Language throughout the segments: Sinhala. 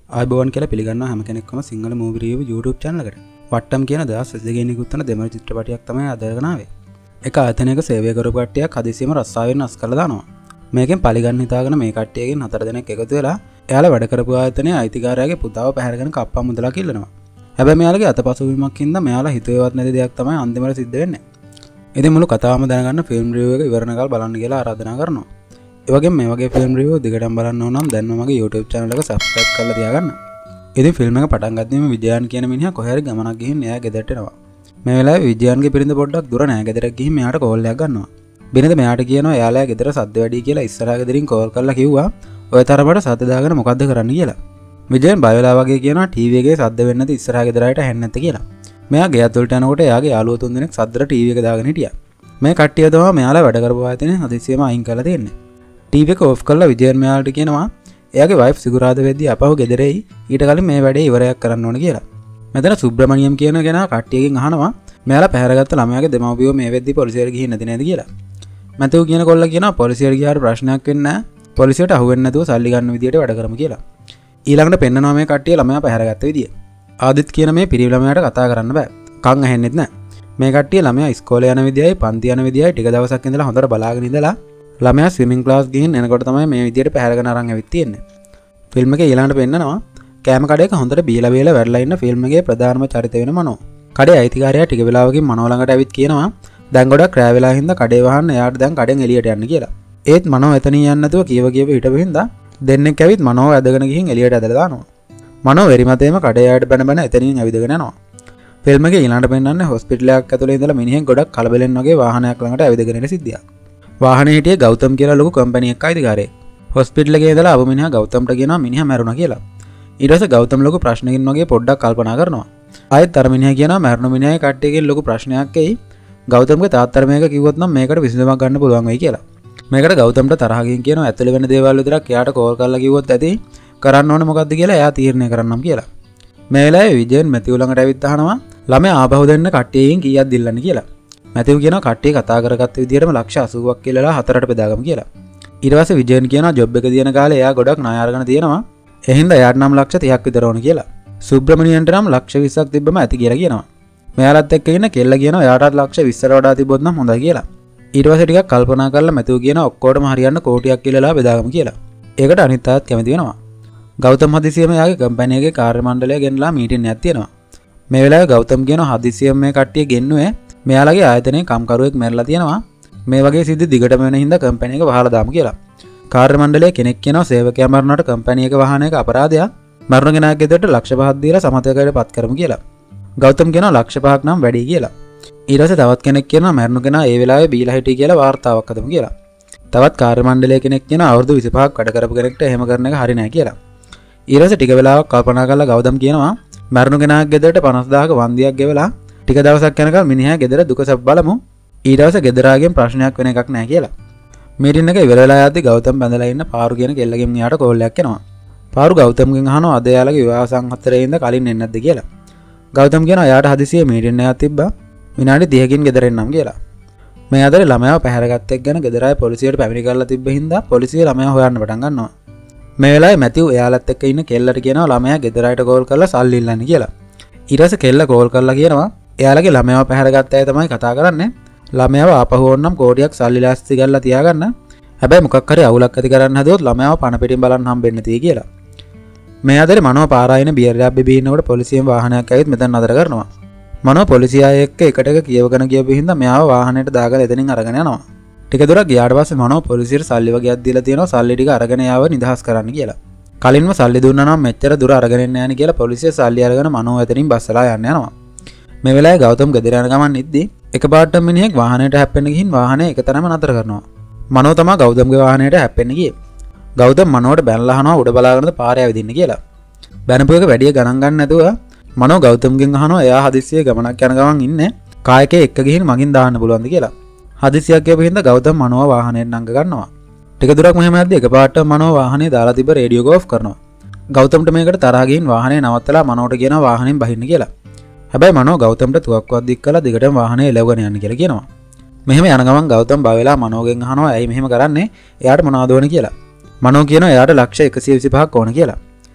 ආයුබෝවන් කියලා පිළිගන්නවා හැම කෙනෙක්ම Sinhala movie review YouTube channel එකට. වට්ටම් කියන 2022 නිකුත් වන දෙමළ චිත්‍රපටයක් තමයි අද අරගෙන ආවේ. එක ආයතනයක සේවය කරපු කට්ටියක් හදිසියෙම රස්සාවෙන් අස් කරලා දානවා. මේකෙන් පරිගන්න හිතාගෙන මේ කට්ටියගෙන් 4 දෙනෙක් එකතු වෙලා එයාලා වැඩ කරපු ආයතනයේ අයිතිකාරයාගේ පුතාව පැහැරගෙන කප්පම් මුදලා කිල්ලනවා. හැබැයි මෙයාලගේ අතපසුවීමක් හින්දා මෙයාලා හිතුවේවත් නැති දෙයක් තමයි අන්තිමට සිද්ධ වෙන්නේ. ඉතින් මුළු කතාවම දැනගන්න ෆිල්ම් රිවිව් එක ඉවරනකල් බලන්න කියලා ආරාධනා කරනවා. ඒ වගේම මේ වගේ ෆිල්ම් රිවිව් දිගටම බලන්න ඕන නම් දැන්ම මගේ YouTube channel එක subscribe කරලා තියාගන්න. ඉතින් ෆිල්ම් එක පටන් ගත්තම විජයන් කියන මිනිහා කොහේ හරි ගමනක් ගිහින් එයා ගෙදරට එනවා. මේ වෙලාවේ විජයන්ගේ බිරිඳ පොඩ්ඩක් දුර නැහැ. ගෙදරට ගිහින් මෙයාට කෝල් එකක් ගන්නවා. බිරිඳ මෙයාට කියනවා එයාලා ගෙදර සද්ද වැඩි කියලා ඉස්සරහා ගෙදරින් කෝල් කරලා කිව්වා ඔය තරමට සද්ද දාගෙන මොකද්ද කරන්න කියලා. විජයන් බය වෙලා වගේ කියනවා ටීවී එකේ සද්ද වෙන්නේ නැති ඉස්සරහා ගෙදරට ඇහෙන්නේ නැත්තේ කියලා. මෙයා ගේ ඇතුළට යනකොට එයාගේ යාළුවෝ තුන් දෙනෙක් සද්දට ටීවී එක දාගෙන හිටියා. මේ කට්ටිය තමයි මෙයාලා වැඩ කරපු ආයතනේ හදිසියෙම අයින් කරලා තියෙන්නේ. ටීවී එක ඔෆ් කරලා විජයන් මෙයාලට කියනවා එයාගේ වයිෆ් සිකුරාද වෙද්දී අපහු ගෙදරෙයි ඊට කලින් මේ වැඩේ ඉවරයක් කරන්න ඕන කියලා. මෙතන සුබ්‍රමණියම් කියන කෙනා කට්ටියගෙන් අහනවා මෙයාලා පැහැරගත්ත ළමයාගේ දෙමව්පියෝ මේ වෙද්දී පොලිසියට ගිහින් නැති නේද කියලා. මැතිව් කියන කොල්ලා කියනවා පොලිසියට ගියාට ප්‍රශ්නයක් වෙන්නේ නැහැ. පොලිසියට අහු වෙන්නේ නැතුව සල්ලි ගන්න විදියට වැඩ කරමු කියලා. ඊළඟට පෙන්නනවා මේ කට්ටිය ළමයා පැහැරගත්ත විදිය. ආදිත් කියන මේ පිරිමි ළමයාට කතා කරන්න බෑ. කන් ඇහෙන්නෙත් නැහැ. මේ කට්ටිය ළමයා ඉස්කෝලේ යන විදියයි පන්ති යන විදියයි ටික දවසක් ඉඳලා හොඳට බලාගෙන ඉඳලා ළමයා ස්විමින් ක්ලාස් ගිහින් එනකොට තමයි මේ විදියට පැහැරගෙන අරන් ඇවිත් තියෙන්නේ. ෆිල්ම් එකේ ඊළඟට පෙන්නනවා කෑම කඩේක හොඳට බීලා වැඩලා ඉන්න ෆිල්ම් එකේ ප්‍රධානම චරිත වෙන මනෝ. කඩේ අයිතිකාරයා ටික වෙලාවකින් මනෝ ළඟට ඇවිත් කියනවා දැන් ගොඩක් රෑ වෙලා හින්දා කඩේ වහන්න එයාට දැන් කඩෙන් එළියට යන්න කියලා. ඒත් මනෝ එතනින් යන්න නැතුව කියව හිටපු හින්දා දෙන්නෙක් ඇවිත් මනෝව ඇදගෙන ගිහින් එළියට ඇදලා දානවා. මනෝ වෙරිමතේම කඩේ යායට බැන එතනින් ඇවිදගෙන යනවා. ෆිල්ම් එකේ ඊළඟට පෙන්නන්නේ හොස්පිටල් එකක් ඇතුලේ ඉඳලා මිනිහෙක් ගොඩක් කලබලෙන් වගේ වාහනයක් ළඟට ඇවිදගෙන එන සිද්ධියක්. වාහනේ හිටියේ ගෞතම් කියලා ලොකු කම්පැනි එකක අයිතිකාරයෙක්. හොස්පිටල් එකේ ඉඳලා ආපු මිනිහා ගෞතම්ට කියනවා මිනිහා මැරුණා කියලා. ඊට පස්සේ ගෞතම් ලොකු ප්‍රශ්නකින් වගේ පොඩ්ඩක් කල්පනා කරනවා. ආයෙත් අර මිනිහා කියනවා මැරුණු මිනිහාගේ කට්ටියකින් ලොකු ප්‍රශ්නයක් එයි. ගෞතම්ගේ තාත්තට මේක කිව්වොත් නම් මේකට විසඳුමක් ගන්න පුළුවන් වෙයි කියලා. මේකට ගෞතම්ට තරහකින් කියනවා ඇතුළේ වෙන දේවල් විතරක් එයාට කෝල් කරලා කිව්වොත් ඇති කරන්න ඕනේ මොකද්ද කියලා එයා තීරණය කරන්නම් කියලා. මේ වෙලාවේ විජයන් මැතිව් ළඟට ඇවිත් අහනවා ළමයා ආපහු දෙන්න කට්ටියකින් කීයක් දෙල්ලන්නේ කියලා. මැතිව් කියනවා කට්ටිය කතා කරගත්ත විදිහටම ලක්ෂ 80ක් කියලා හතරට බෙදාගමු කියලා. ඊට පස්සේ විජයන් කියනවා ජොබ් එක දින කාලේ එයා ගොඩක් ණය අරගෙන තියෙනවා. ඒ හින්දා එයාට නම් ලක්ෂ 30ක් විතර ඕන කියලා. සුබ්‍රමණියන්ට නම් ලක්ෂ 20ක් තිබ්බම ඇති කියලා කියනවා. මෙයාලත් එක්ක ඉන්න කෙල්ල කියනවා එයාටත් ලක්ෂ 20ට වඩා තිබ්බොත් නම් හොඳයි කියලා. ඊට පස්සේ ටිකක් කල්පනා කරලා මැතිව් කියනවා ඔක්කොටම හරියන්න කෝටියක් කියලා බෙදාගමු කියලා. ඒකට අනිත් අයත් කැමති වෙනවා. ගෞතම් හදිසියෙම එයාගේ කම්පැනි එකේ කාර්ය මණ්ඩලය ගෙනලා මීටින් එකක් තියෙනවා. මේ වෙලාවේ ගෞතම් කියනවා හදිසියෙම මේ කට්ටිය ගෙන්නුවේ මෙයාලගේ ආයතනයේ කම්කරුවෙක් මැරලා තියෙනවා. මේ වගේ සිද්ධි දිගටම වෙන හින්දා කම්පැනි එක වහලා දාමු කියලා. කාර්ය මණ්ඩලයේ කෙනෙක් කියනවා සේවකයා මරණයට කම්පැනි එක වහන එක අපරාධයක්. මරණ කෙනාගේ ගෙදරට ලක්ෂ 5ක් දීලා සමතයකට පත් කරමු කියලා. ගෞතම් කියනවා ලක්ෂ 5ක් නම් වැඩි කියලා. ඊට පස්සේ තවත් කෙනෙක් කියනවා මරණ කෙනා ඒ වෙලාවේ බීලා හිටිය කියලා වාර්තාවක් හදමු කියලා. තවත් කාර්ය මණ්ඩලයේ කෙනෙක් කියනවා අවුරුදු 25ක් වැඩ කරපු කෙනෙක්ට එහෙම කරන එක හරි නෑ කියලා. ඊට පස්සේ ටික වෙලාවක් කල්පනා කරලා ගෞතම් කියනවා මරණ කෙනාගේ ගෙදරට 50000ක වන්දියක් ගෙවලා ටික දවසක් යනකම් මිනිහා ගෙදර දුකසප් බලමු. ඊට පස්සේ ගෙදරාගෙන් ප්‍රශ්නයක් වෙන එකක් නෑ කියලා. මීටින් එක ඉවර වෙලා යද්දි ගෞතම් බැඳලා ඉන්න පාරු කියන කෙල්ලගෙන් මෙයාට කෝල් එකක් එනවා. පාරු ගෞතම්ගෙන් අහනවා අද එයාලගේ විවාහ සංහතරේ ඉඳ කලින් එන්නේ නැද්ද කියලා. ගෞතම් කියනවා එයාට හදිසියෙ මීටින් එකක් තිබ්බා. විනාඩි 30කින් ගෙදර එන්නම් කියලා. මේ අතරේ ළමයාව පැහැරගත්ත එක් ගැන ගෙදර ආයේ පොලිසියට පැමිණි කරලා තිබ්බ හින්දා පොලිසිය ළමයා හොයන්න පටන් ගන්නවා. මේ වෙලාවේ මැතිව් එයාලත් එක්ක ඉන්න කෙල්ලට කියනවා ළමයා ගෙදර ආයට කෝල් කරලා සල්ලි ඉල්ලන්න කියලා. ඊට පස්සේ කෙල්ල කෝල් කරලා කියනවා එයාලගේ ළමයාව පැහැරගත්ත අය තමයි කතා කරන්නේ. ළමයාව ආපහු ඕන්නම් කෝටියක් සල්ලි ලාස්ති කරලා තියාගන්න. හැබැයි මොකක් හරි අවුලක් ඇති කරන්න හදුවොත් ළමයාව පණ පිටින් බලන්න හම්බෙන්න තියෙයි කියලා. මේ අතරේ මනෝ පාරායින බියර් එකක් බිබී ඉන්නකොට පොලිසියෙන් වාහනයක් ඇවිත් මෙතන නතර කරනවා. මනෝ පොලිසිය අය එක්ක එකට කියවගෙන ගියපු හින්දා මෙයාව වාහනේට දාගෙන එතනින් අරගෙන යනවා. ටික දුරක් ගියාට පස්සේ මනෝ පොලිසියට සල්ලි වගේක් දීලා තියෙනවා සල්ලි ටික අරගෙන යාව නිදහස් කරන්න කියලා. කලින්ම සල්ලි දුන්නා නම් මෙච්චර දුර අරගෙන එන්න යන්නේ කියලා පොලිසිය සල්ලි අරගෙන මනෝ එතනින් බස්සලා යන්න යනවා. මේ වෙලාවේ ගෞතම් ගෙදර යන ගමන් ඉද්දි එකපාරට මිනිහෙක් වාහනේට හැප්පෙන්න ගිහින් වාහනේ එක තැනම නතර කරනවා. මනෝ තමයි ගෞතම්ගේ වාහනේට හැප්පෙන්න ගියේ. ගෞතම් මනෝට බැනලා අහනවා උඩ බලාගෙනද පාරේ ඇවිදින්න කියලා. බැනපු එක වැඩි ගණන් ගන්න නැතුව මනෝ ගෞතම්ගෙන් අහනවා එයා හදිස්සියේ ගමනක් යන ගමන් ඉන්නේ කායකේ එක්ක ගිහින් මගින් දාන්න පුළුවන්ද කියලා. හදිස්සියක් කියපු හින්දා ගෞතම් මනෝව වාහනේට නංග ගන්නවා. ටික දුරක් මෙහෙම යද්දි එකපාරට මනෝ වාහනේ දාලා තිබ්බ රේඩියෝ එක ඔෆ් කරනවා. ගෞතම්ට මේකට තරහ ගිහින් වාහනේ නවත්තලා මනෝට කියනවා වාහනෙන් බහින්න කියලා. හැබැයි මනෝ ගෞතම්ට තුවක්කුවක් දික් කළා දිගටම වාහනේ එලවගෙන යන්න කියලා කියනවා. මෙහෙම යන ගමන් ගෞතම් බය වෙලා මනෝගෙන් අහනවා ඇයි මෙහෙම කරන්නේ? එයාට මොනවද ඕනේ කියලා. මනෝ කියනවා එයාට ලක්ෂ 125ක් ඕන කියලා.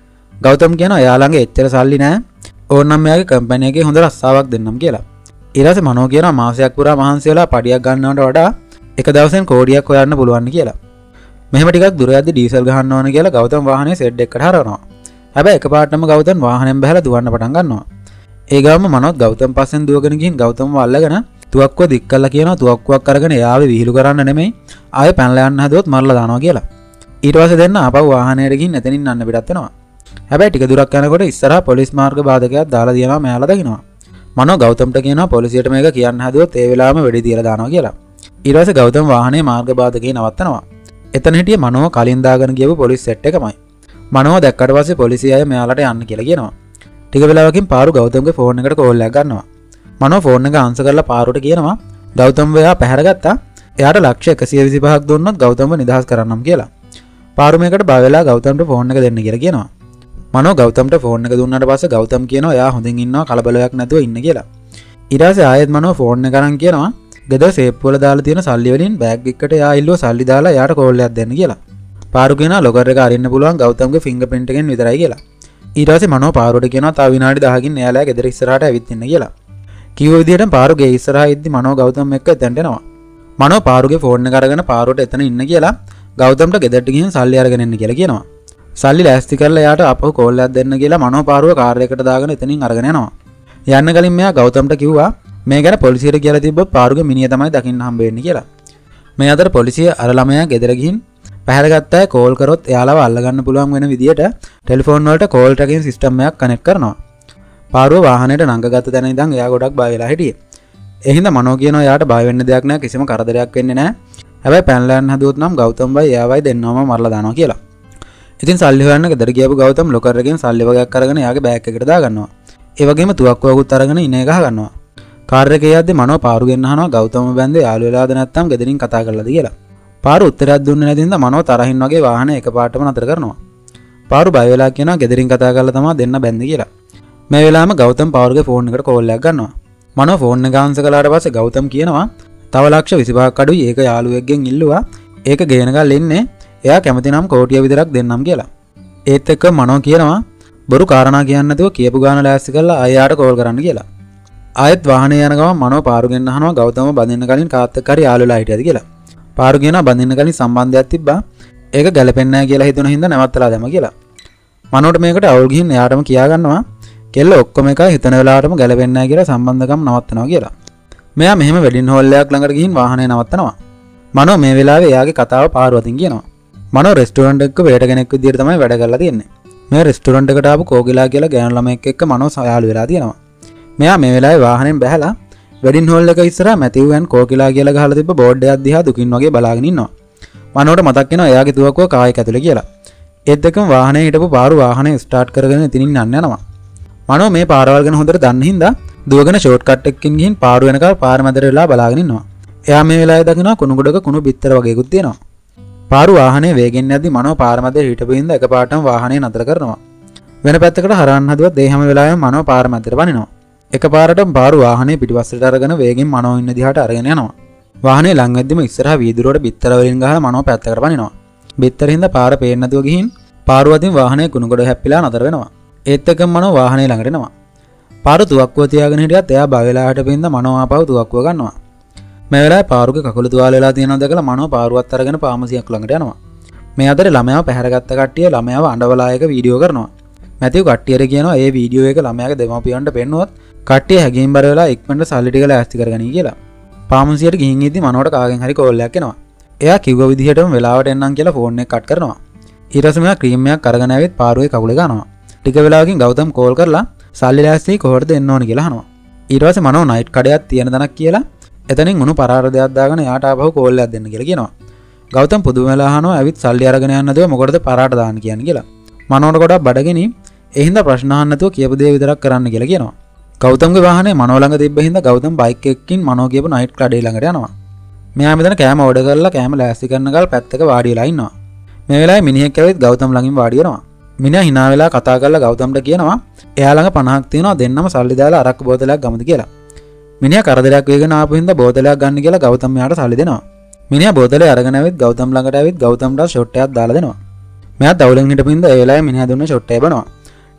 ගෞතම් කියනවා එයා ළඟ එච්චර සල්ලි නැහැ. ඕනනම් මෙයාගේ කම්පැනි එකේ හොඳ රස්සාවක් දෙන්නම් කියලා. ඊට පස්සේ මනෝ කියනවා මාසයක් පුරා මහන්සි වෙලා පඩියක් ගන්නවට වඩා එක දවසෙන් කෝටියක් හොයන්න පුළුවන් කියලා. මෙහෙම ටිකක් දුර යද්දි ඩීසල් ගහන්න ඕන කියලා ගෞතම් වාහනේ සෙඩ් එකකට හරවනවා. හැබැයි එකපාරටම ගෞතම් වාහනයෙන් බහැලා දුවන්න පටන් ගන්නවා. ඒ ගාම මනෝත් ගෞතම් පස්සෙන් දුවගෙන ගිහින් ගෞතම්ව අල්ලගෙන තුවක්කුව දික් කළා කියනවා තුවක්කුවක් අරගෙන එයාව විහිළු කරන්න නෙමෙයි ආයෙ පැනලා යන්න හදුවොත් මරලා දානවා කියලා. ඊට පස්සේ දෙන්න ආපහු වාහනේට ගිහින් එතනින් යන්න පිටත් වෙනවා. හැබැයි ටික දුරක් යනකොට ඉස්සරහා පොලිස් මාර්ග බාධකයක් දාලා දිනවා මෙයාලා දකින්නවා. මනෝ ගෞතම්ට කියනවා පොලිසියට මේක කියන්න හදුවොත් ඒ වෙලාවෙම වෙඩි තියලා දානවා කියලා. ඊට පස්සේ ගෞතම් වාහනේ මාර්ග බාධකේ නවත්තනවා. එතන හිටිය මනෝ කලින් දාගෙන ගියපු පොලිස් සෙට් එකමයි. මනෝ දැක්කට පස්සේ පොලිසිය අය මෙයාලට යන්න කියලා කියනවා. ටික වෙලාවකින් පාරු ගෞතම්ගේ ෆෝන් එකට කෝල් එකක් ගන්නවා. මනෝ ෆෝන් එක ආන්සර් කරලා පාරුට කියනවා ගෞතම්ව එයා පැහැරගත්තා. එයාට ලක්ෂ 125ක් දුන්නොත් ගෞතම්ව නිදහස් කරන්නම් කියලා. පාරු මේකට බය වෙලා ගෞතම්ට ෆෝන් එක දෙන්න කියලා කියනවා. මනෝ ගෞතම්ට ෆෝන් එක දුන්නාට පස්සේ ගෞතම් කියනවා එයා හොඳින් ඉන්නවා කලබලයක් නැතුව ඉන්න කියලා. ඊට පස්සේ ආයෙත් මනෝ ෆෝන් එක අරන් කියනවා ගෙදර සේප් වල දාලා තියෙන සල්ලි වලින් බෑග් එකකට එයා ඉල්ලුව සල්ලි දාලා එයාට කෝල් එකක් දෙන්න කියලා. පාරු කියනවා ලොකර් එක අරින්න පුළුවන් ගෞතම්ගේ ෆින්ගර් ප්‍රින්ට් එකෙන් විතරයි කියලා. ඊට පස්සේ මනෝ පාරුවට කියනවා තව විනාඩි 10කින් එයාලා ගෙදර ඉස්සරහට ඇවිත් ඉන්න කියලා. කිව්ව විදිහට පාරුගේ ඉස්සරහා ඉද්දි මනෝ ගෞතම් එක්ක එතනට එනවා. මනෝ පාරුගේ ෆෝන් එක අරගෙන පාරුවට එතන ඉන්න කියලා ගෞතම්ට ගෙදරට ගිහින් සල්ලි අරගෙන එන්න කියලා කියනවා. සල්ලි ලෑස්ති කරලා එයාට අපහු කෝල් එකක් දෙන්න කියලා මනෝ පාරුව කාර් එකකට දාගෙන එතනින් අරගෙන යනවා. යන්න කලින් මෙයා ගෞතම්ට කිව්වා මේ ගැන පොලිසියට කියලා තිබ්බොත් පාරුගේ මිනිහ තමයි දකින්න හම්බ වෙන්නේ කියලා. මේ අතර පොලිසිය අර ළමයා ගෙදර ගිහින් පැහැරගත්ත අය කෝල් කරොත් එයාලව අල්ලගන්න පුළුවන් වෙන විදියට ටෙලිෆෝන් වලට කෝල් ට්‍රැකින් සිස්ටම් එකක් කනෙක්ට් කරනවා. පාරුව වාහනේට නංගගත්ත තැන ඉඳන් එයා ගොඩක් බය වෙලා හිටියේ. ඒ හින්දා මනෝ කියනවා එයාට බය වෙන්න දෙයක් නැහැ කිසිම කරදරයක් වෙන්නේ නැහැ. හැබැයි පැනලා යන්න හදුවොත් නම් ගෞතම්වයි එයාවයි දෙන්නවම මරලා දානවා කියලා. ඉතින් සල්ලි හොයන්න ගෙදර ගියපු ගෞතම් ලොකර් එකෙන් සල්ලි වගේක් අරගෙන එයාගේ බෑග් එකකට දාගන්නවා. ඒ වගේම තුවක්කුවකුත් අරගෙන ඉනේ ගහ ගන්නවා. කාර් එකේ යද්දි මනෝ පාරු ගෙන්න අහනවා ගෞතම බැන්දේ යාළු වෙලාද නැත්නම් ගෙදරින් කතා කරලාද කියලා. පාරු උත්තරයක් දුන්නේ නැති හින්දා මනෝ තරහින් වගේ වාහනේ එකපාරටම නතර කරනවා. පාරු බය වෙලා කියනවා ගෙදරින් කතා කරලා තමයි දෙන්න බැන්දේ කියලා. මේ වෙලාවම ගෞතම් පාරුගේ ෆෝන් එකට කෝල් එකක් ගන්නවා. මනෝ ෆෝන් එක ආන්සර් කළාට පස්සේ ගෞතම් කියනවා තව ලක්ෂ 25ක් අඩුයි ඒක යාළුවෙක්ගෙන් ඉල්ලුවා. ඒක ගේනකල් ඉන්නේ එයා කැමති නම් කෝටිය විතරක් දෙන්නම් කියලා. ඒත් එක්ක මනෝ කියනවා බොරු කාරණා කියන්නේ නැතුව කියපු ගාන ලෑස්ති කරලා ආයෙත් කෝල් කරන්න කියලා. ආයෙත් වාහනේ යන ගමන් මනෝ පාරු ගෙන්න අහනවා ගෞතම බඳින්න කලින් කාත් එක්ක හරි යාළුවලා හිටියද කියලා. පාරු කියනවා බඳින්න කලින් සම්බන්ධයක් තිබ්බා. ඒක ගැලපෙන්නේ නැහැ කියලා හිතුන හින්දා නැවත්තලා දැම්ම කියලා. මනෝට මේකට අවුල් ගිහින් එයාටම කියා ගන්නවා කෙල්ල ඔක්කොම එකයි හිතන වෙලාවටම ගැලපෙන්නේ නැහැ කියලා සම්බන්ධකම් නවත්තනවා කියලා. මෙයා මෙහෙම වෙඩින් හෝල් එකක් ළඟට ගිහින් වාහනේ නවත්තනවා. මනෝ මේ වෙලාවේ එයාගේ කතාව පාරු අතින් කියනවා. මනෝ රෙස්ටුරන්ට් එකක වේටර් කෙනෙක් විදියට තමයි වැඩ කරලා තියෙන්නේ. මේ රෙස්ටුරන්ට් එකට ආපු කෝකිලා කියලා ගෑනු ළමෙක් එක්ක මනෝ යාළු වෙලා තියෙනවා. මෙයා මේ වෙලාවේ වාහනයෙන් බැහැලා වෙඩින් හෝල් එක ඉස්සරහා මැතිව් ඇන් කෝකිලා කියලා ගහලා තිබ්බ බෝඩ් එකක් දිහා දුකින් වගේ බලාගෙන ඉන්නවා. මනෝට මතක් වෙනවා එයාගේ තුවක්කුව කායක ඇතුලේ කියලා. ඒත් එක්කම වාහනේ හිටපු පාරු වාහනේ ස්ටාර්ට් කරගෙන ඉතින් යන්න යනවා. මනෝ මේ පාරවල් ගැන හොඳට දන්න හින්දා දුවගෙන ෂෝට් කට් එකකින් ගිහින් පාරු වෙනකල් පාර මැදට වෙලා බලාගෙන ඉන්නවා. එයා මේ වෙලාවේ දකිනවා කුණු ගොඩක කුණු බිත්තර වගේකුත් තියෙනවා. පාරු වාහනේ වේගෙන් යද්දි මනෝ පාර මැදට හිටපු හින්දා එකපාරටම වාහනේ නතර කරනවා. වෙන පැත්තකට හරවන්න හදුවත් ඒ හැම වෙලාවෙම මනෝ පාර මැදට පනිනවා. එකපාරටම පාරු වාහනේ පිටිපස්සට අරගෙන වේගෙන් මනෝ ඉන්න දිහාට අරගෙන යනවා. වාහනේ ළඟ වෙද්දිම ඉස්සරහා වීදුරුවට බිත්තර වලින් ගහලා මනෝ පැත්තකට පනිනවා. බිත්තර හින්දා පාර පේන්නේ නැතුව ගිහින් පාරු අතින් වාහනේ කුණු ගොඩ හැප්පිලා නතර වෙනවා. ඒත් එක්කම මනෝ වාහනේ ළඟට එනවා. පාරු තුවක්කුව තියාගෙන හිටියත් එයා බය වෙලා හිටපින්ද මනෝ ආපහු තුවක්කුව ගන්නවා. මේ වෙලාවේ පාරුගේ කකුල තුවාල වෙලා තියෙනවා දැකලා මනෝ පාරුවත් අරගෙන පාමසියක් ළඟට යනවා. මේ අතරේ ළමයාව පැහැරගත්ත කට්ටිය ළමයාව අඬවලා එක වීඩියෝ කරනවා. මැතිව් කට්ටියට කියනවා මේ වීඩියෝ එක ළමයාගේ දෙමාපියන්ට පෙන්නුවොත් කට්ටිය හැගීම් බර වෙලා ඉක්මනට සල්ලි ටික ලෑස්ති කරගනි කියලා. පාමසියට ගිහින් ඉද්දි මනෝට කාගෙන් හරි කෝල් එකක් එනවා. එයා කිව්ව විදිහටම වෙලාවට එන්නම් කියලා ෆෝන් එක කට් කරනවා. ඊට පස්සේ මෙයා ක්‍රීම් එකක් අරගෙන ආවෙත් පාරුවේ කකුලේ ගන්නවා. ටික වෙලාවකින් ගෞතම් කෝල් කරලා සල්ලි ලෑස්ති කොහොමද එන්න ඕන කියලා අහනවා. ඊට පස්සේ මනෝ නයිට් කඩයක් තියෙන දණක් කියලා එතනින් උණු පරාරදයක් දාගෙන එයාට ආපහු කෝල් එකක් දෙන්න කියලා කියනවා. ගෞතම් පුදුම වෙලා අහනවා ඇවිත් සල්ලි අරගෙන යන්න නැතුව මොකටද පරාට දාන්න කියන්නේ කියලා. මනෝට ගොඩක් බඩගිනි ඒ හින්දා ප්‍රශ්න අහන්න නැතුව කියපු දේ විතරක් කරන්න කියලා කියනවා. ගෞතම්ගේ වාහනේ මනෝ ළඟ තිබ්බ හින්දා ගෞතම් බයික් එකකින් මනෝ කියපු නයිට් කඩේ ළඟට යනවා. මෙයා මෙතන කෑම ඕඩර් කරලා කෑම ලෑස්ති කරන ගාල් පැත්තක වාඩි වෙලා ඉන්නවා. මේ වෙලාවේ මිනිහෙක් ඇවිත් ගෞතම් ළඟින් වාඩි වෙනවා. මිනිහා hina වෙලා කතා කරලා ගෞතම්ට කියනවා එයා ළඟ 50ක් තියෙනවා දෙන්නම සල්ලි දාලා අරක්කු බෝතලයක් ගමුද කියලා. මිනිහා කරදරයක් වේගෙන ආපු හින්දා බෝතලයක් ගන්න කියලා ගෞතම් එයාට සල්ලි දෙනවා. මිනිහා බෝතලේ අරගෙන ඇවිත් ගෞතම් ළඟට ඇවිත් ගෞතම්ට ෂොට් එකක් දාලා දෙනවා. මෙයා දවලෙන් හිටපු හින්දා ඒ වෙලාවේ මිනිහා දුන්න ෂොට් එක බනවා.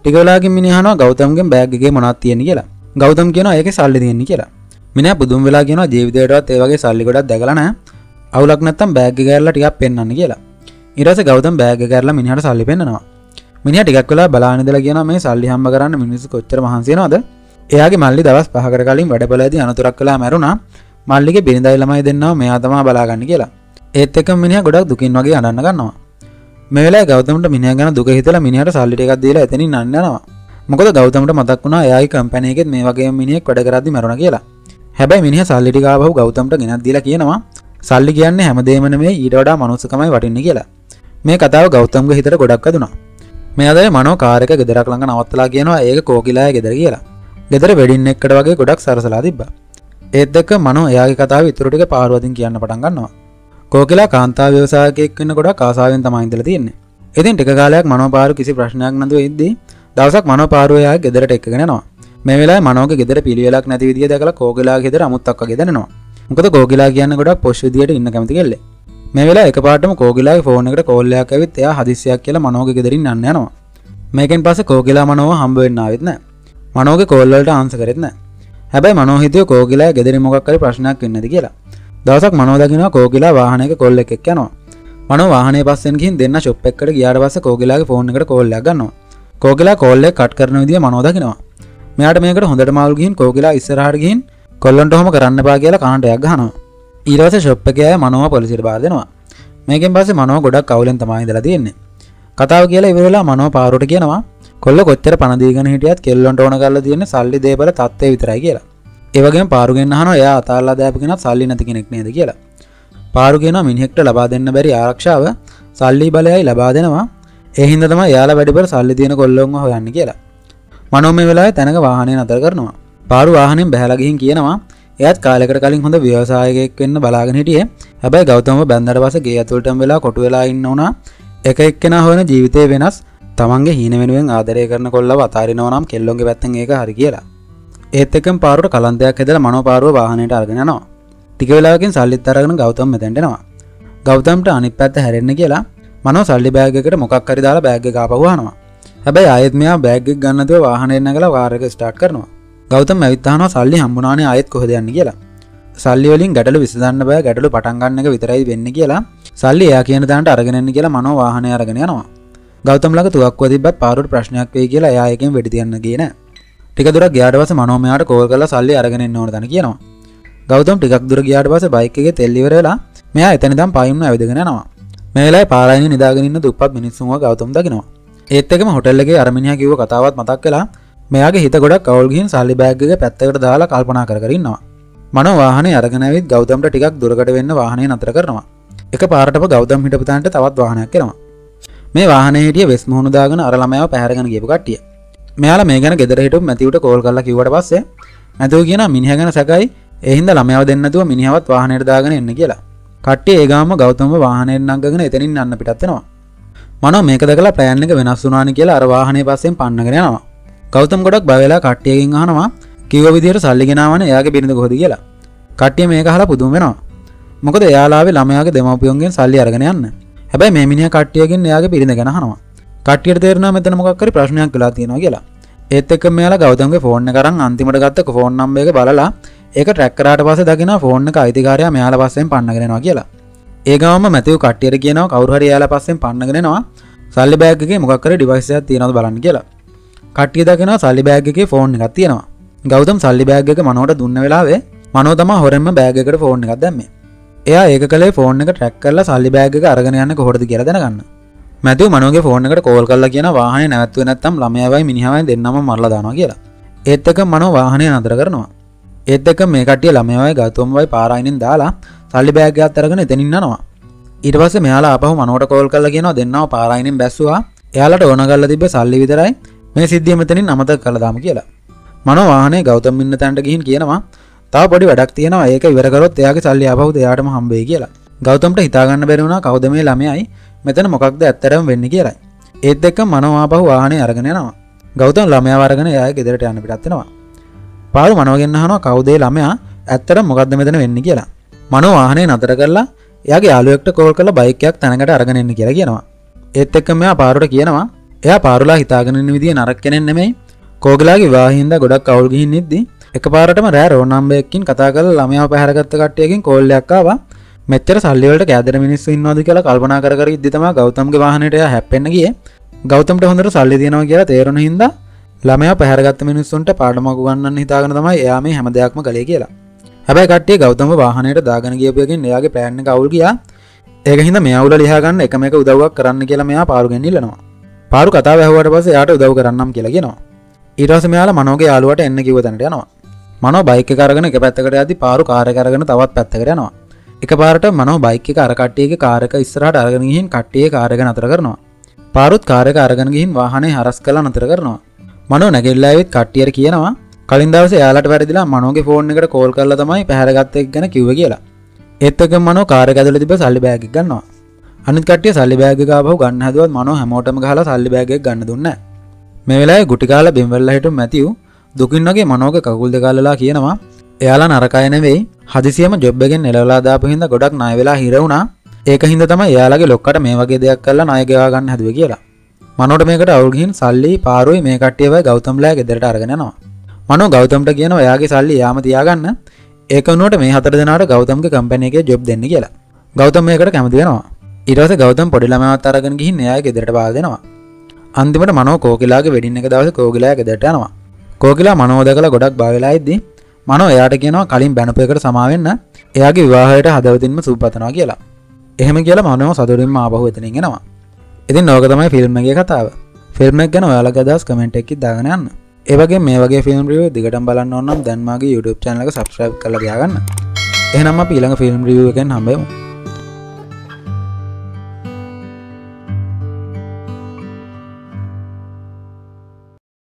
ටික වෙලාවකින් මිනිහා අහනවා ගෞතම්ගේ බෑග් එකේ මොනවද තියෙන්නේ කියලා. ගෞතම් කියනවා ඒකේ සල්ලි තියෙන්නේ කියලා. මිනිහා පුදුම වෙලා කියනවා ජීවිතේටවත් ඒ වගේ සල්ලි ගොඩක් දැකලා නැහැ. අවුලක් නැත්තම් බෑග් එක ඇරලා ටිකක් පෙන්නන්න කියලා. ඊට පස්සේ ගෞතම් බෑග් එක ඇරලා මිනිහාට සල්ලි පෙන්නනවා. මිනිහා ටිකක් වෙලා බලාගෙන ඉඳලා කියනවා මේ සල්ලි හම්බ කරන්න මිනිස්සු කොච්චර මහන්සි වෙනවද? එයාගේ මල්ලි දවස් 5කට කලින් වැඩපළේදී අනතුරක් වෙලා මැරුණා. මල්ලිගේ බිරිඳයි ළමයි දෙන්නව මෙයා තමයි බලාගන්නේ කියලා. ඒත් එක්කම මිනිහා ගොඩක් දුකින් වගේ අඬන්න ගන්නවා. මේ වෙලාවේ ගෞතමට මිනිහා ගැන දුක හිතලා මිනිහාට සල්ලි ටිකක් දීලා එතනින් යන්න යනවා. මොකද ගෞතමට මතක් වුණා එයාගේ කම්පැනි එකෙත් මේ වගේම මිනිහෙක් වැඩ කරද්දි මැරුණා කියලා. හැබැයි මිනිහා සල්ලි ටික ආවහු ගෞතමට ගෙනත් දීලා කියනවා සල්ලි කියන්නේ හැමදේම නෙමෙයි ඊට වඩා මනුස්සකමයි වටින්නේ කියලා. මේ කතාව ගෞතම්ගේ හිතට ගොඩක් වැදුනා. මේ අදේ මනෝ කාර් එක ගෙදරක් ළඟ නවත්තලා කියනවා ඒක කෝකිලාගේ ගෙදර කියලා. ගෙදර වෙඩින් එකකට වගේ ගොඩක් සරසලා තිබ්බා. ඒත් එක්ක මනෝ එයාගේ කතාව ඉතුරු ටික පාරුවදින් කියන්න පටන් ගන්නවා. කෝකිලා කාන්තා ව්‍යවසායකයෙක් වෙන්න ගොඩක් ආසාවෙන් තමයි ඉඳලා තියෙන්නේ. ඉතින් ටික කාලයක් මනෝ පාරු කිසි ප්‍රශ්නයක් නැතුව ඉද්දී දවසක් මනෝ පාරුව එයාගේ ගෙදරට එක්කගෙන යනවා. මේ වෙලාවේ මනෝගේ ගෙදර පිළිවෙලක් නැති විදිය දැකලා කෝකිලාගේ ගෙදර අමුත්තක් වගේ දැනෙනවා. මොකද කෝකිලා කියන්නේ ගොඩක් පොෂ් විදියට ඉන්න කැමති කෙල්ලෙක්. මේ වෙලාවේ එකපාරටම කෝකිලාගේ ෆෝන් එකට කෝල් එකක් ඇවිත් එයා හදිස්සියක් කියලා මනෝගේ ගෙදරින් යන්න යනවා. මේකෙන් පස්සේ කෝකිලා මනෝව හම්බ වෙන්න ආවෙත් නැහැ. මනෝගේ කෝල් වලට ආන්සර් කරෙත් නැහැ. හැබැයි මනෝ හිතුවේ කෝකිලාගේ ගෙදරින් මොකක් හරි ප්‍රශ්නයක් වෙන්නේ නැති කියලා. දවසක් මනෝ දකිනවා කෝකිලා වාහනයක කෝල් එකක් යනවා. මනෝ වාහනේ පස්සෙන් ගිහින් දෙන්න ෂොප් එකකට ගියාට පස්සේ කෝකිලාගේ ෆෝන් එකට කෝල් එකක් ගන්නවා. කෝකිලා කෝල් එක කට් කරන විදිය මනෝ දකිනවා. මෙයාට මේකට හොඳට මාළු ගිහින් කෝකිලා ඉස්සරහට ගිහින් කොල්ලන්ට ඔහොම කරන්න එපා කියලා කනට එකක් ගහනවා. ඊට පස්සේ ෂොප් එකේ අය මනෝව පොලිසියට බාර දෙනවා. මේකෙන් පස්සේ මනෝ ගොඩක් අවුලෙන් තමයි ඉඳලා තියෙන්නේ. කතාව කියලා ඉවර වෙලා මනෝ පාරුවට කියනවා කොල්ල කොච්චර පණ දීගෙන හිටියත් කෙල්ලන්ට ඕන කරලා තියෙන්නේ සල්ලි දේපල තත්ත්වය විතරයි කියලා. ඒ වගේම පාරු ගෙන්න අහනවා එයා අතාරලා දාපු කෙනා සල්ලි නැති කෙනෙක් නේද කියලා. පාරු කියනවා මිනිහෙක්ට ලබා දෙන්න බැරි ආරක්ෂාව සල්ලි බලයයි ලබා දෙනවා. ඒ හින්දා තමයි එයාලා වැඩිපුර සල්ලි තියෙන කොල්ලොන්ව හොයන්නේ කියලා. මනෝ මේ වෙලාවේ තැනක වාහනේ නතර කරනවා. පාරු වාහනෙන් බැහැලා ගිහින් කියනවා එයාත් කාලයකට කලින් හොඳ ව්‍යවසායකයෙක් වෙන්න බලාගෙන හිටියේ. හැබැයි ගෞතමව බැන්දට පස්සේ ගේ ඇතුළටම වෙලා කොටු වෙලා ඉන්න උනා. එක එක්කෙනා හොයන ජීවිතේ වෙනස්. තමන්ගේ හීන වෙනුවෙන් ආදරය කරන කොල්ලව අතාරිනවා නම් කෙල්ලොන්ගේ පැත්තෙන් ඒක හරි කියලා. ඒත් එක්කම පාරුවට කලන්තයක් හැදලා මනෝ පාරුව වාහනේට අරගෙන යනවා. ටික වෙලාවකින් සල්ලිත් අරගෙන ගෞතම මෙතෙන්ට එනවා. ගෞතම්ට අනිත් පැත්ත හැරෙන්න කියලා මනෝ සල්ලි බෑග් එකට මොකක් හරි දාලා බෑග් එක ආපහු අහනවා. හැබැයි ආයෙත් මෙයා බෑග් එක ගන්න නැතුව වාහනේ නැගලා කාර් එක ස්ටාර්ට් කරනවා. ගෞතම ඇවිත් අහනවා සල්ලි හම්බුණානේ ආයෙත් කොහෙද යන්නේ කියලා. සල්ලි වලින් ගැටලු විසඳන්න බෑ ගැටලු පටන් ගන්න එක විතරයි වෙන්නේ කියලා සල්ලි එයා කියන දාන්නට අරගෙන එන්න කියලා මනෝ වාහනේ අරගෙන යනවා. ගෞතම ළඟ තුවක්කුව තිබ්බත් පාරුවට ප්‍රශ්නයක් වෙයි කියලා එයා එකෙන් වෙඩි තියන්න ගියේ නෑ. ටික දුරක් ගියාට පස්සේ මනෝ මෙයාට කෝල් කරලා සල්ලි අරගෙන එන්න ඕන තැන කියනවා. ගෞතම ටිකක් දුර ගියාට පස්සේ බයික් එකේ තෙල් ඉවර වෙලා මෙයා එතන ඉඳන් පයින්ම ඇවිදගෙන යනවා. මේ වෙලාවේ පාරායිනේ නිදාගෙන ඉන්න දුප්පත් මිනිස්සුන්ව ගෞතම දකිනවා. ඒත් එක්කම හොටෙල් එකේ අර මිනිහා කිව්ව කතාවත් මතක් වෙලා මෙයාගේ හිත ගොඩක් අවුල් ගිහින් සල්ලි බෑග් එක පැත්තකට දාලා කල්පනා කර කර ඉන්නවා. මනෝ වාහනේ අරගෙන ඇවිත් ගෞතම්ට ටිකක් දුරකට වෙන්න වාහනේ නතර කරනවා. එක පාරටම ගෞතම් හිටපු තැනට තවත් වාහනයක් එනවා. මේ වාහනේ හිටිය වෙස් මුහුණු දාගෙන අර ළමයාව පැහැරගෙන ගියපු කට්ටිය. මෙයාලා මේ ගැන ගෙදර හිටපු මැතිව්ට කෝල් කරලා කිව්වට පස්සේ මැතිව් කියනවා මිනිහා ගැන සැකයි ඒ හින්දා ළමයාව දෙන්න නැතුව මිනිහවත් වාහනේට දාගෙන එන්න කියලා. කට්ටිය ඒ ගාම ගෞතම්ව වාහනේට නංගගෙන එතනින් යන්න පිටත් වෙනවා. මනෝ මේක දැකලා ප්ලෑන් එක වෙනස් වුණානේ කියලා අර වාහනේ පස්සෙන් පන්නගෙන යනවා. ගෞතම් ගොඩක් බය වෙලා කට්ටියකින් අහනවා කිව්ව විදියට සල්ලි ගෙනාවනේ එයාගේ බිරිඳ කොහෙද කියලා. කට්ටිය මේක අහලා පුදුම වෙනවා. මොකද එයාලාවේ ළමයාගේ දෙමව්පියන්ගෙන් සල්ලි අරගෙන යන්න. හැබැයි මේ මිනිහා කට්ටියකින් එයාගේ බිරිඳ ගැන අහනවා. කට්ටියට තේරෙනවා මෙතන මොකක් හරි ප්‍රශ්නයක් වෙලා තියෙනවා කියලා. ඒත් එක්කම මෙයාලා ගෞතම්ගේ ෆෝන් එක අරන් අන්තිමට ගත්ත ෆෝන් නම්බර් එක බලලා ඒක ට්‍රැක් කරාට පස්සේ දකිනවා ෆෝන් එක අයිතිකාරයා මෙයාලා පස්සෙන් පන්නගෙන යනවා කියලා. ඒ ගාමම මැතිව් කට්ටියට කියනවා කවුරු හරි එයාලා පස්සෙන් පන්නගෙන යනවා. සල්ලි බෑග් එකේ මොකක් හරි ඩිවයිස් එකක් තියෙනවද බලන්න කියලා. කට්ටිය දකිනවා සල්ලි බෑග් එකේ ෆෝන් එකක් තියෙනවා. ගෞතම් සල්ලි බෑග් එක මනෝට දුන්න වෙලාවේ මනෝ තමයි හොරෙන්ම බෑග් එකට ෆෝන් එකක් දැම්මේ. එයා ඒක කලේ ෆෝන් එක ට්‍රැක් කරලා සල්ලි බෑග් එක අරගෙන යන්නේ කොහොමද කියලා දැනගන්න. මැතිව් මනෝගේ ෆෝන් එකට කෝල් කරලා කියනවා වාහනේ නැවැත්තුවේ නැත්තම් ළමයාවයි මිනිහාවයි දෙන්නම මරලා දානවා කියලා. ඒත් එක්ක මනෝ වාහනේ නතර කරනවා. ඒත් එක්ක මේ කට්ටිය ළමයාවයි ගෞතම්වයි පාරායිනෙන් දාලා සල්ලි බෑග් එකත් අරගෙන එතනින් යනවා. ඊට පස්සේ මෙයාලා ආපහු මනෝට කෝල් කරලා කියනවා දෙන්නව පාරායිනෙන් බැස්සුවා. එයාලට ඕන කරලා තිබ්බ සල්ලි විතරයි මේ සිද්ධිය මෙතනින් අමතක කරලා දාමු කියලා. මනෝ වාහනේ ගෞතම් ඉන්න තැනට ගිහින් කියනවා තව පොඩි වැඩක් තියෙනවා ඒක ඉවර කරොත් එයාගේ සල්ලි ආපහු එයාටම හම්බෙයි කියලා. ගෞතම්ට හිතා ගන්න බැරි වුණා කවුද මේ ළමයයි මෙතන මොකක්ද ඇත්තටම වෙන්නේ කියලා. ඒත් එක්ක මනෝ ආපහු වාහනේ අරගෙන යනවා. ගෞතම් ළමයාව අරගෙන එයාගේ ගෙදරට යන්න පිටත් වෙනවා. පාරු මනෝගෙන් අහනවා කවුද ඒ ළමයා ඇත්තටම මොකද්ද මෙතන වෙන්නේ කියලා. මනෝ වාහනේ නතර කරලා එයාගේ යාළුවෙක්ට කෝල් කරලා බයික් එකක් තැනකට අරගෙන එන්න කියලා කියනවා. ඒත් එක්ක මෙයා පාරුට කියනවා එයා පාරුලා හිතාගෙන ඉන්න විදිය නරක කෙනෙක් නෙමෙයි. කෝකිලාගේ විවාහින්ද ගොඩක් අවුල් ගිහින් ඉද්දි එකපාරටම රෑ රෝනම්බයකින් කතා කරලා ළමයාව පැහැරගත්ත කට්ටියකින් කෝල් එකක් ආවා. මෙච්චර සල්ලි වලට කෑදෙන මිනිස්සු ඉන්නවද කියලා කල්පනා කර කර ඉද්දි තමයි ගෞතම්ගේ වාහනේට එයා හැප්පෙන්න ගියේ. ගෞතම්ට හොඳට සල්ලි තියෙනවා කියලා තේරුණ හින්දා ළමයා පැහැරගත්ත මිනිස්සුන්ට පාඩමක් උගන්වන්න හිතාගෙන තමයි එයා මේ හැම දෙයක්ම කළේ කියලා. හැබැයි කට්ටිය ගෞතම්ව වාහනේට දාගෙන ගියපු එකෙන් එයාගේ ප්ලෑන් එක අවුල් ගියා. ඒක හින්දා මෙයා උඩ ලියා ගන්න එකම එක උදව්වක් කරන්න කියලා මෙයා පාරුගෙන් ඉල්ලනවා. පාරු කතාව ඇහුවාට පස්සේ එයාට උදව් කරන්නම් කියලා කියනවා. ඊට පස්සේ මෙයාලා මනෝගේ යාළුවාට එන්න කිව්ව තැනට යනවා. මනෝ බයික් එක අරගෙන එක පැත්තකට යද්දි පාරු කාර් එක අරගෙන තවත් පැත්තකට යනවා. එකපාරට මනෝ බයික් එක අර කට්ටියගේ කාර් එක ඉස්සරහට අරගෙන ගිහින් කට්ටියේ කාර් එක නතර කරනවා. පාරුත් කාර් එක අරගෙන ගිහින් වාහනේ හරස් කරලා නතර කරනවා. මනෝ නැගිටලා ඇවිත් කට්ටියට කියනවා කලින් දවසේ එයාලට වැරදිලා මනෝගේ ෆෝන් එකට කෝල් කරලා තමයි පැහැරගත්ත එක ගැන කිව්වේ කියලා. ඒත් එක මනෝ කාර් එක ඇතුලේ තිබ්බ සල්ලි බෑග් එක ගන්නවා. අනිත් කට්ටිය සල්ලි බෑග් එක ආපහු ගන්න හැදුවත් මනෝ හැමෝටම ගහලා සල්ලි බෑග් එක ගන්න දුන්නේ නැහැ. මේ වෙලාවේ ගුටි කාලා බිම් වෙලා හිටු මැතිව් දුකින් වගේ මනෝගේ කකුල් දෙක අල්ලලා කියනවා එයාලා නරකයි නෙවෙයි හදිසියම ජොබ් එකෙන් එලවලා දාපු හින්දා ගොඩක් ණය වෙලා හිර වුණා. ඒක හින්දා තමයි එයාලගේ ලොක්කට මේ වගේ දෙයක් කරලා ණය ගෙවා ගන්න හැදුවේ කියලා. මනෝට මේකට අවුල් ගිහින් සල්ලි පාරුයි මේ කට්ටියවයි ගෞතම්ලා ගෙදරට අරගෙන යනවා. මනෝ ගෞතම්ට කියනවා එයාගේ සල්ලි යාම තියාගන්න. ඒක වුණාට මේ හතර දෙනාට ගෞතම්ගේ කම්පැනි එකේ ජොබ් දෙන්න කියලා. ගෞතම් මේකට කැමති වෙනවා. ඊට පස්සේ ගෞතම් පොඩි ළමයාවත් අරගෙන ගිහින් එයාගේ ගෙදරට බාර දෙනවා. අන්තිමට මනෝ කෝකිලාගේ වෙඩින් එක දවසේ කෝකිලා ගෙදරට යනවා. කෝකිලා මනෝ දැකලා ගොඩක් බය වෙලා ඉද්දි මනෝ එයාට කියනවා කලින් බැනපු එකට සමා වෙන්න එයාගේ විවාහයට හදවතින්ම සුබපතනවා කියලා. එහෙම කියලා මනෝ සතුටින්ම ආපහු එතනින් එනවා. ඉතින් ඕක තමයි ෆිල්ම් එකේ කතාව. ෆිල්ම් එක ගැන ඔයාලගේ අදහස් කමෙන්ට් එකකින් දාගෙන යන්න. ඒ වගේම මේ වගේ ෆිල්ම් රිවිව් දිගටම බලන්න ඕන නම් දැන් මාගේ YouTube channel එක subscribe කරලා තියාගන්න. එහෙනම් අපි ඊළඟ ෆිල්ම් රිවිව් එකෙන් හම්බෙමු.